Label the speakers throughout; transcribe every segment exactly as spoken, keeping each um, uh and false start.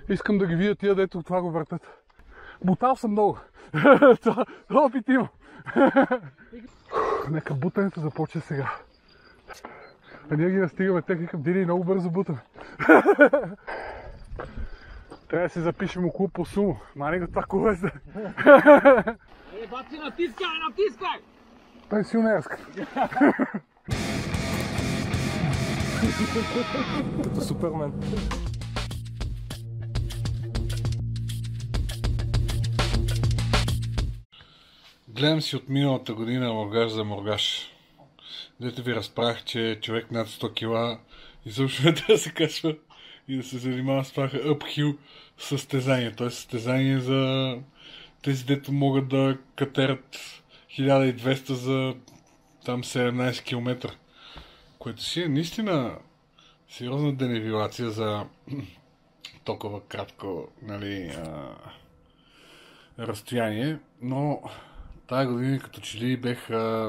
Speaker 1: Искам да ги видя тия, дето това го въртат. Бутал съм много. Това опит имам. Нека бутането започне сега. А ние ги настигаме техника, Дини и много бързо бутаме. Трябва да се запишем около по сумо. Мани го това колеса.
Speaker 2: Е, баци, натискай, натискай!
Speaker 1: Пенсионерска.
Speaker 3: Като Супермен.
Speaker 1: Гледам си от миналата година Моргаш за Моргаш. Дето ви разправях, че човек над сто кила изобщо не трябва да се качва и да се занимава с това uphill състезание. Т.е. състезание за тези, дето могат да катерат хиляда и двеста за там седемнайсет километра. Което си е наистина сериозна денивилация за толкова кратко, нали, а, разстояние. Но тая година като че ли бех а,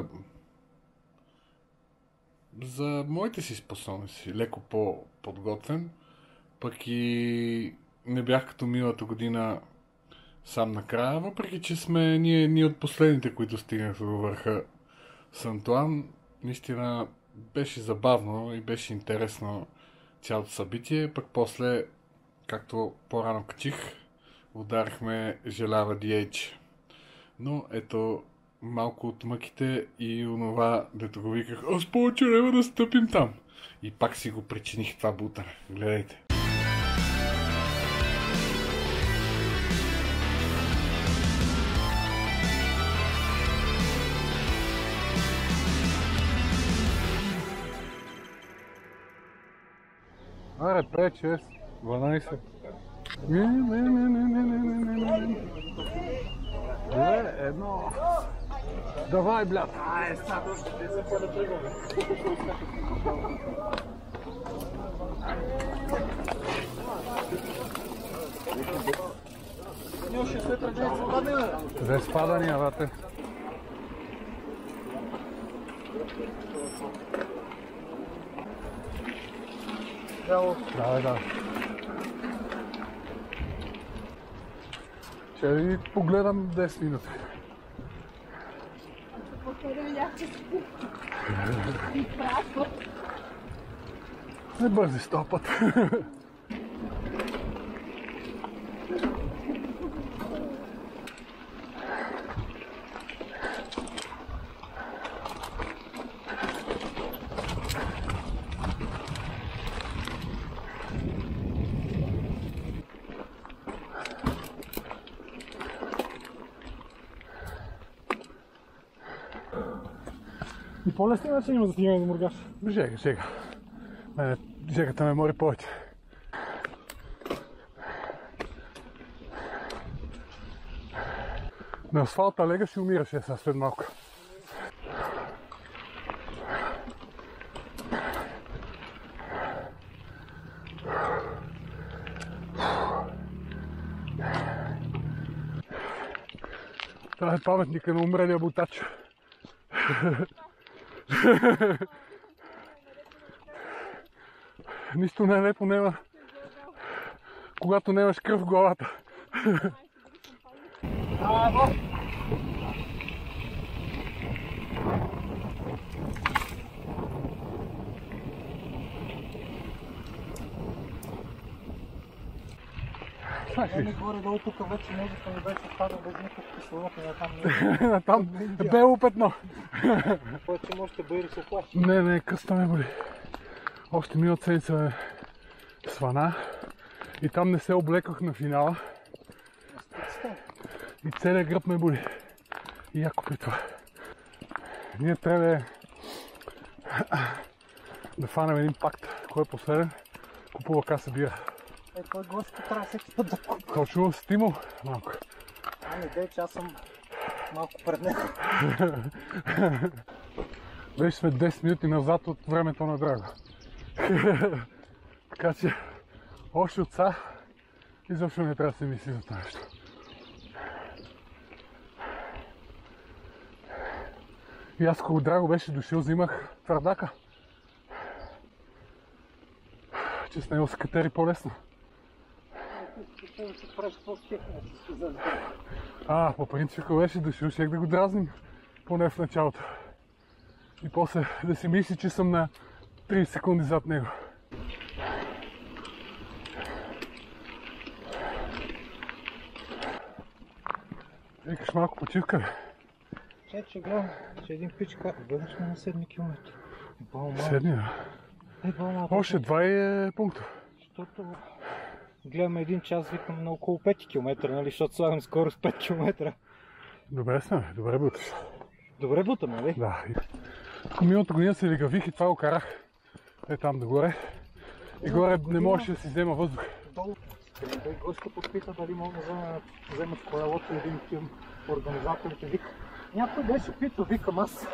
Speaker 1: за моите си способности леко по-подготвен, пък и не бях като миналата година сам накрая, въпреки че сме ние, ние от последните, които стигнаха до върха с Антуан. Наистина беше забавно и беше интересно цялото събитие, пък после, както по-рано качих, ударихме желава Ди Ейч. Но ето малко от мъките и онова, дето го виках, аз повече няма да стъпим там. И пак си го причиних това бутане. Гледайте. Аре, пет, шест, дванайсет. Не, не, не, не, не, не, не, не, не. Две, едно. Давай, блядь. Ай, сега ще се по-напрегваме. Нямаше светра, не е спадане. Две спадания, бате. Давай, да. Ще ви погледам десет минути. Не бързи сто път.
Speaker 3: И по-лесни начин има за стигане до Моргаш.
Speaker 1: Жега, жега. Мене, жегата ме мори повече. На асфалта лега си умираше сега след малко. Това е паметника на умрелия бутач. Нищо не е лепо, нема, когато нямаш кръв в главата.
Speaker 3: Не горе-долу тук вече можеха не беше падал без никакъв кислород и натам не.
Speaker 1: Натам бело петно.
Speaker 3: Повече можете бъде да се оплаши.
Speaker 1: Не, не, къста ме боли. Още миналата седмица ме свана и там не се облеках на финала. И целият гръб ме боли. И яко при това. Ние трябва да фанем един пакт. Кой е последен? Купува каса бира.
Speaker 3: Е, той гости трябва всеки път да купа.
Speaker 1: Точно стимул малко.
Speaker 3: Ами де, че аз съм малко пред него.
Speaker 1: Вече сме десет минути назад от времето на Драго. Така че още от сега изобщо не трябва да се мисли за това нещо. И аз когато Драго беше дошъл, взимах твърдака. Че с него се катери по-лесно.
Speaker 3: Ще да се правиш по-стехне, ще се зазбира.
Speaker 1: А, по принцип, ако беше дошъл, щех да го дразним, поне в началото. И после да си мисли, че съм на трийсет секунди зад него. Викаш малко почивка, бе?
Speaker 3: Че, че гледам, че един пичка, гледаш ме на седми километри.
Speaker 1: Седми,
Speaker 3: Е, по-малко.
Speaker 1: още два е пункта.
Speaker 3: Защото гледаме един час, викам на около пет километра, нали, защото слагам скорост пет километра.
Speaker 1: Добре сме, бе, добре буташ.
Speaker 3: Добре бутам, нали?
Speaker 1: Да. Тук миналата година се легавих и това го карах. Е там догоре. И горе не можеше да си взема въздух.
Speaker 3: Долу. Гошко попита дали мога да вземеш колелото и един тим организаторите. Вика, някой беше питал, викам аз.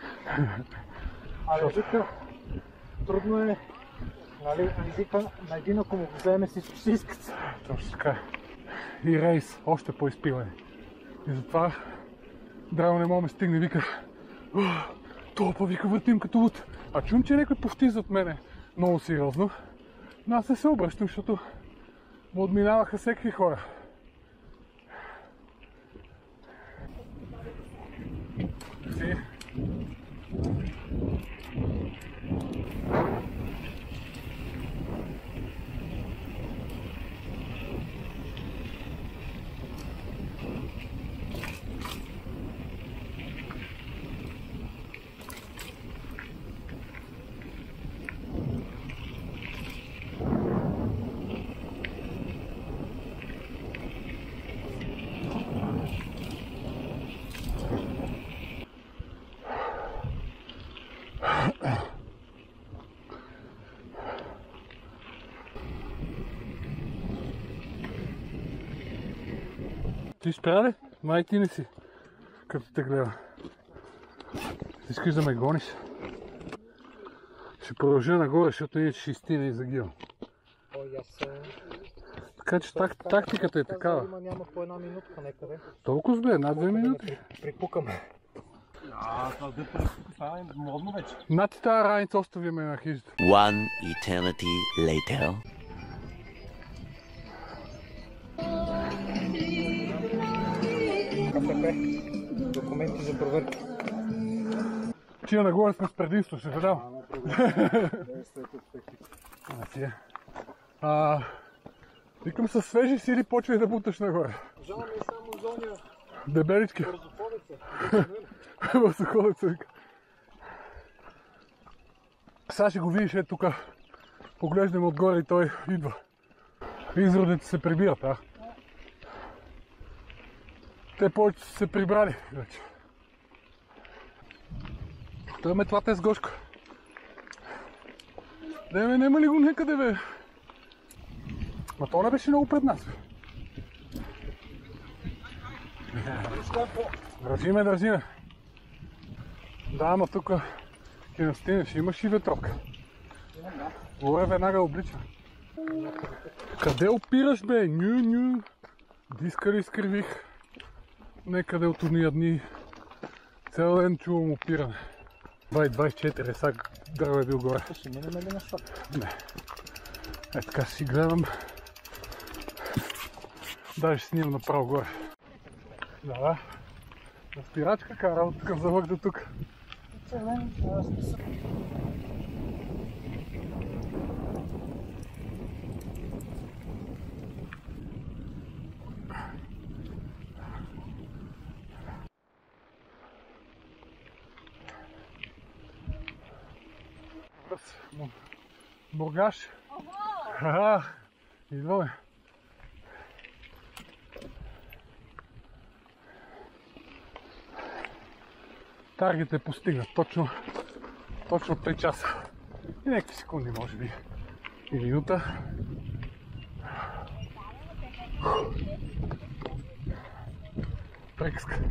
Speaker 3: Але вика, трудно е, нали, вика, на един ако му го вземе всички ще искат.
Speaker 1: Точно така. И рейс, още по-изпиване. И затова Драго не мога ме стигне, вика, толкова вика въртим като луд. А чум, че някой повтиза от мене много сериозно. Но аз не се обръщам, защото му отминаваха всеки хора. Си. Ти спря ли? Май ти не си, като те гледа. Искаш да ме гониш? Ще продължа нагоре, защото иначе ще изтина и загивам.
Speaker 3: Ой, аз...
Speaker 1: Така че так, тактиката е такава.
Speaker 3: Има, няма по една минутка некъде.
Speaker 1: Толкова сбе, над две минути.
Speaker 3: Припукаме.
Speaker 2: А, това е модно вече.
Speaker 1: Над ти тази раница остави ме на хижата.
Speaker 4: One eternity later.
Speaker 3: КФП. Документи за проверка.
Speaker 1: Тия нагоре сме с предимство, ще те дам. А, викам със свежи сили почвай да буташ нагоре.
Speaker 3: Жал ми е само зоня
Speaker 1: Дебелички.
Speaker 3: бързоходеца.
Speaker 1: Бързоходеца, вика. Сега ще го видиш, е тук. Поглеждаме отгоре и той идва. Изродите се прибират, а? Те повече са се прибрали вече. Той ме това те с Гошко. Да, бе, нема ли го някъде, бе? Ма то не беше много пред нас, бе. Държи ме, държи ме. Да, ама тук ке настинеш, имаш и ветрок. Горе веднага облича. Къде опираш, бе? Ню, ню. Диска ли изкривих? Некъде от уния дни. Цял ден чувам опиране. двайсет двайсет и четири, сега Драго е бил горе.
Speaker 3: Ще минем ли на шок?
Speaker 1: Не. Е така си гледам. Даже ще снимам направо горе. Да, да. На спирачка кара от такъв завък до тук.
Speaker 3: Целен, аз не съм.
Speaker 1: Бургаш. Ага, идваме. Таргет е постигнат точно, точно пет часа. И някакви секунди, може би. И минута. Приказка.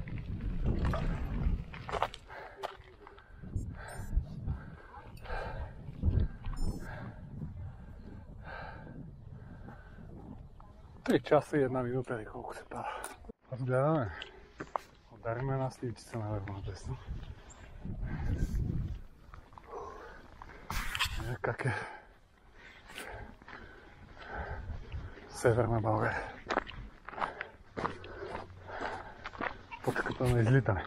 Speaker 1: Три часа и една минута или колко се пада. Разгледаме. Удариме една сливчица наверно надесно. Е, как е Северна България. Точката на излитане.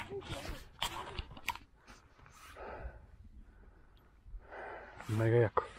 Speaker 1: Мега яко.